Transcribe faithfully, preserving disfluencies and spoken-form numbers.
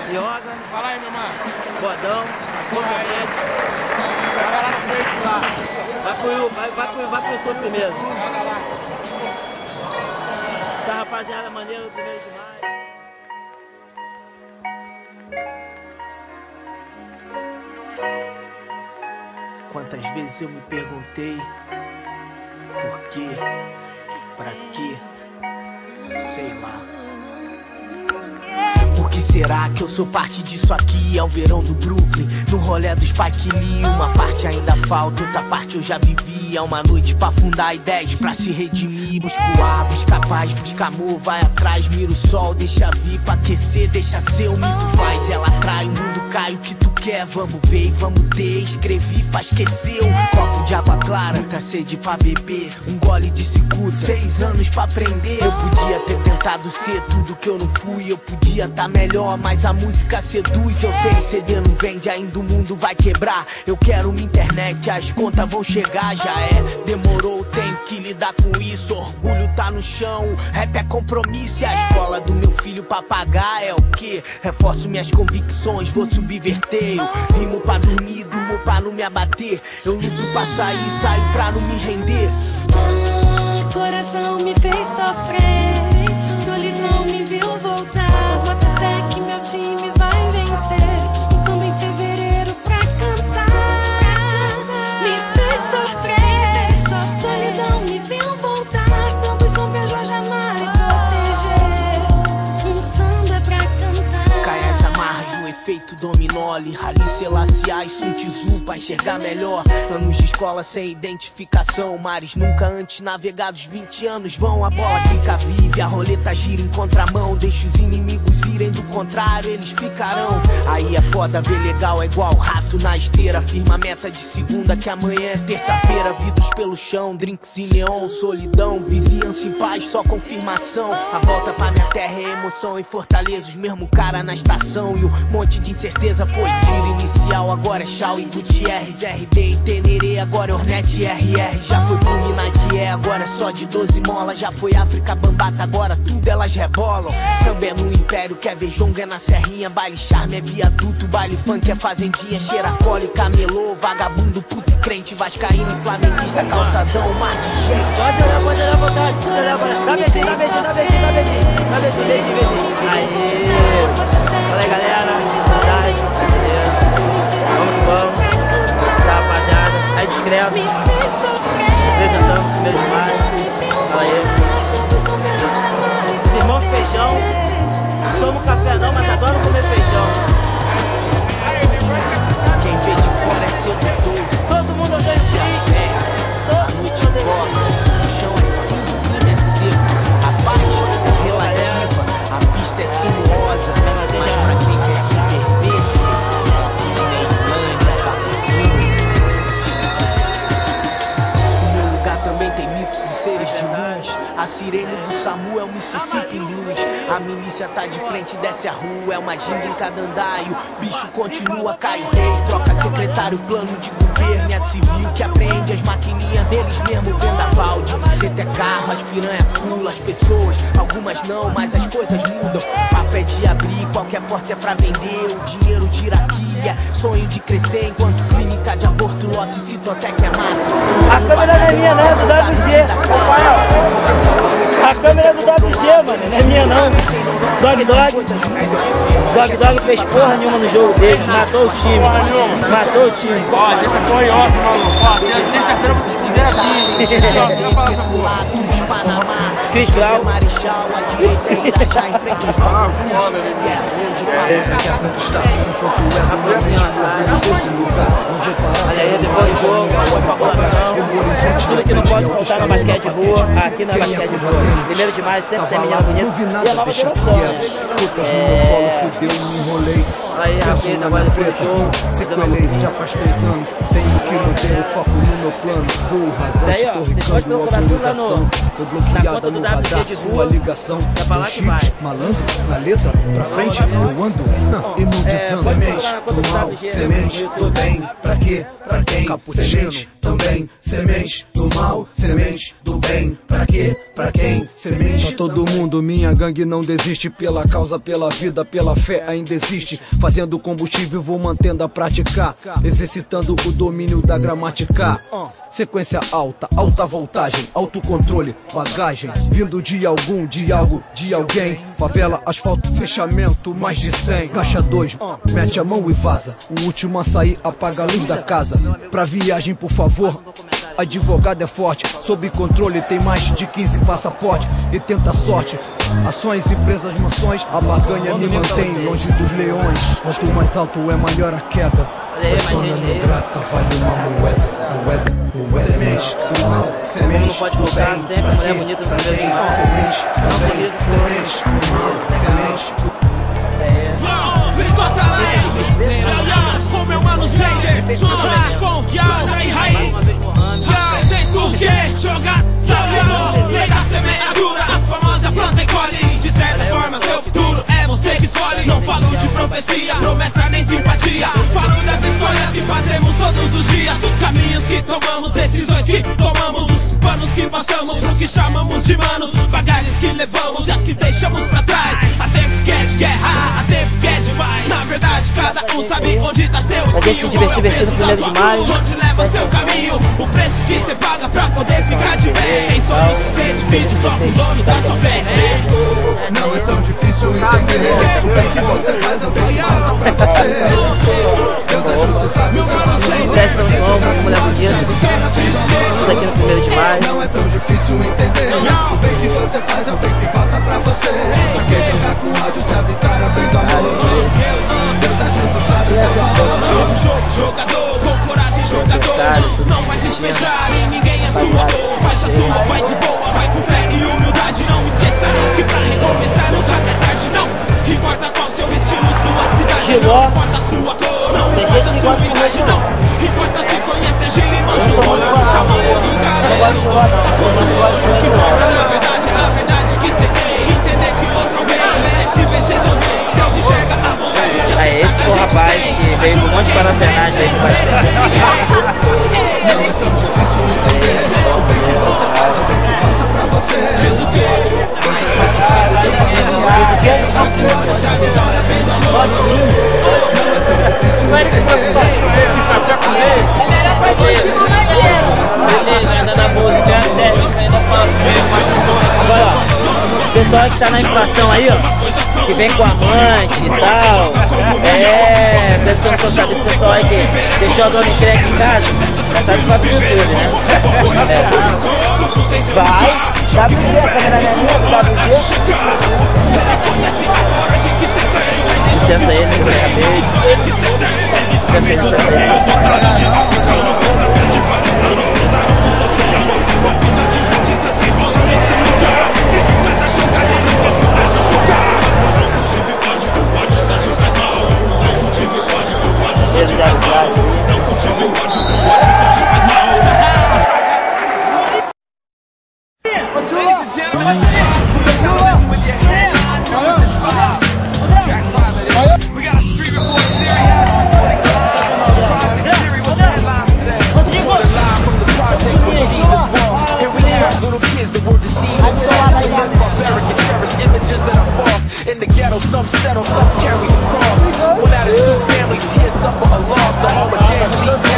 Yoga. Fala aí, meu mano. Bodão. Acompanhante. Vai lá no Face lá. Vai pro, vai, vai, pro, vai pro YouTube primeiro. Vai lá. Essa rapaziada é maneira, primeiro de maio. Quantas vezes eu me perguntei por quê, pra quê, sei lá. Por que será que eu sou parte disso aqui? É o verão do Brooklyn, no rolê do Spike Lee. Uma parte ainda falta, outra parte eu já vivi. É uma noite pra afundar ideias, pra se redimir. Busca o ar, busca paz, busca amor, vai atrás. Mira o sol, deixa vir pra aquecer, deixa ser. O mito faz, ela atrai, o mundo cai. O que tu quer, vamos ver e vamos ter. Escrevi pra esquecer, um copo de água clara, muita sede pra beber, um gole de cicuta, seis anos pra aprender. Eu podia ter tentado ser tudo que eu não fui. Eu podia tá melhor, mas a música seduz. Eu sei, C D não vende, ainda o mundo vai quebrar. Eu quero uma internet, as contas vão chegar. Já é, demorou, tenho que lidar com isso. Orgulho tá no chão, rap é compromisso. E a escola do meu filho pra pagar é o que? Reforço minhas convicções, vou subverter. Eu rimo pra dormir, durmo pra não me abater. Eu luto pra sair, saio pra não me render. Ah, coração me fez sofrer, solidão me viu voltar. Bota fé que meu time vai vencer. Um samba em fevereiro pra cantar. Me fez sofrer, solidão me viu voltar. Tantos sombras Jorge Amar e proteger. Um samba pra cantar. Cai as amarras no efeito dominó. Haile Selassie e Sun Tzu pra enxergar melhor. Anos de escola sem identificação, mares nunca antes navegados, vinte anos vão. A bola quica vive, a roleta gira em contramão. Deixa os inimigos irem, do contrário eles ficarão. Aí é foda ver legal, é igual rato na esteira. Firma a meta de segunda que amanhã é terça-feira. Vidros pelo chão, drinks e neon, solidão, vizinhança em paz, só confirmação. A volta pra minha terra é emoção em Fortaleza. Os mesmo cara na estação e o monte de incerteza foi tiro inicial. Agora é Chau e Gutierrez, R D e Tenerê. Agora é Ornette e R R. Já foi pro Minas que é, agora é só de doze mola. Já foi África Bambata, agora tudo elas rebolam. Samba é no Império, quer ver jonga é na Serrinha. Baile charme é viaduto, baile funk é fazendinha. Cheira cola e camelô, vagabundo, puto e crente. Vascaíno e flamenguista, calçadão, mar de gente. Pode olhar, pode olhar à vontade, pode olhar à vontade. Dá beijinho, dá beijinho, dá beijinho, dá beijinho. Dá beijinho, beijinho, beijinho. Aê! Fala aí, galera. Verdade, beleza. Vamos que vamos. Tá, rapaziada. É discreto. Apresentando o primeiro de maio. Fala aí. Irmão feijão. Não tomo café não, mas adoro comer feijão. Quem vê de fora é sedutor. Todo mundo odeia o triste. A noite corta, o chão é cinza, o clima é seco. A paz é relativa, a pista é sinuosa. Mas pra quem quer se perder, Disneylândia, vagabundo. O meu lugar também tem mitos e seres de luz. A sirene do SAMU é o Mississippi Blues. A milícia tá de frente, desce a rua. É uma ginga em cada andaio. Bicho continua, cai o rei. Troca secretário, plano de governo. E a civil que apreende as maquininhas deles mesmo. Vendaval, de buceta é carro. As piranha pula, as pessoas, algumas não, mas as coisas mudam. Papo é de abrir, qualquer porta é pra vender. O dinheiro gira aqui, é sonho de crescer. Enquanto clínica de aborto, lote e citotec é mato. A câmera não é minha não, é do W G. A câmera é do W G, mano, não é minha não. Dog Dog. Dog Dog fez porra nenhuma no jogo dele, matou o time. Matou o time. Ó, deixa a porra aí, ó, maluco. Ó, terça-feira vocês puderam aqui. Deixa eu falar essa porra. Cris Grau. Marechal, a direita é Irajá em frente aos vagabundos. Quer conquistar, não foi cruel, não é orgulho desse lugar. Não vou parar. Olha aí, depois do jogo, não pode faltar não. Tudo que não pode faltar no basquete rua, aqui na basquete rua. Primeiro de maio, sempre tem menina bonita. Não vi E a nada, nova deixa geração, né? quieto. Putas no meu colo, fudeu, me enrolei. Aí, Penso rapaz, na agora minha depois do preta, jogo, sequelei, já faz três anos. Tenho que manter o foco no meu plano. Voo rasante, ó, tô vocês podem ricando procurar tudo lá autorização. no- Foi na bloqueada conta no do W G radar, de sua rua. ligação. É pra lá Dois que vai. chips, malandro, na letra, pra frente, eu ando hã, e não É, desando. pode Semente procurar na conta do do mal, W G, semente no do YouTube. bem. Pra quê? pra quem? Semente também, semente do mal, semente do bem. Pra quê? Pra quem? Semente pra todo mundo, minha gangue não desiste. Pela causa, pela vida, pela fé ainda existe. Fazendo combustível, vou mantendo a praticar, exercitando o domínio da gramática. Sequência alta, alta voltagem, autocontrole, bagagem, vindo de algum, de algo, de alguém. Favela, asfalto, fechamento, mais de cem. Caixa dois, mete a mão e vaza. O último a sair, apaga a luz da casa. Pra viagem, por favor, advogado é forte. Sob controle, tem mais de quinze passaporte. E tenta sorte, ações, empresas, mansões. A barganha me mantém longe dos leões. Quanto mais alto é maior a queda. Persona não grata, vale uma moeda, moeda, moeda. Semente do mal, semente pode do colocar bem. sempre a mulher bonita no primeiro de maio. Semente também, semente do mal, semente do... Com meu mano Zender, churras com Yao e Raiz. Yao, sem tu que jogar, sabe? Lei da semeadura, a famosa planta e colhe. De certa forma, seu futuro é você que escolhe. Não falo de profecia, promessa nem simpatia. Falo das escolhas que fazemos todos os dias. Caminhos que tomamos, decisões que tomamos. Os panos que passamos pro que chamamos de manos. Bagagens que levamos e as que deixamos pra trás. Há tempo que é de guerra, há tempo que é de paz. Na verdade, cada um sabe onde tá seu espinho. Qual é o peso da sua cruz, onde leva seu caminho. O preço que cê paga pra poder ficar de pé. Tem sonhos que cê divide só com o dono da sua fé. Não é tão difícil entender. O bem que você faz é o bem que falta pra você. Deus é justo, sabe o seu valor. Sucesso, São João, mulher bonita. Tudo aqui no primeiro de maio. Não é tão difícil entender. O bem que você faz é o bem que falta pra você. Só quer jogar com ódio se a vitória vem do amor. Deus é justo, sabe o seu valor. Jogo, jogo, jogador, com coragem, jogador. Não vai despejar em ninguém a sua dor. Faz a sua, vai de boa, vai com fé e humildade. Não esqueça que pra recomeçar nunca é tarde, não. Importa qual seu estilo, sua cidade. Não importa a sua cor, não importa a sua idade, não. Importa se conhece a gira e manja o sonho. Tamanho do cabelo, a cor do olho. O que importa na verdade é a verdade que cê tem. Entender que outro alguém merece vencer também. Deus enxerga a vontade de aceitar. É esse que o rapaz que veio com um monte de parafernália aí que vai ser. Não é tão difícil entender. O bem que você faz é o bem que falta pra você. Diz o quê? Deus é justo, sabe o seu valor. Se a vitória vem do amor. Não é tão difícil entender. Beleza, ainda na música, ainda falo. Agora, ó, o pessoal que tá na inflação aí, ó, que vem com amante e tal, é, vocês que não estão sabendo, esse pessoal aí que deixou a dona entregue em casa, já tá de papo de tudo, né? É. Vai, sabe o que? A câmera é minha, sabe o que? Licença aí, não ganha beijo. Licença aí, licença aí. In the ghetto, some settle, some carry the cross. One out of two families here suffer a loss. The home of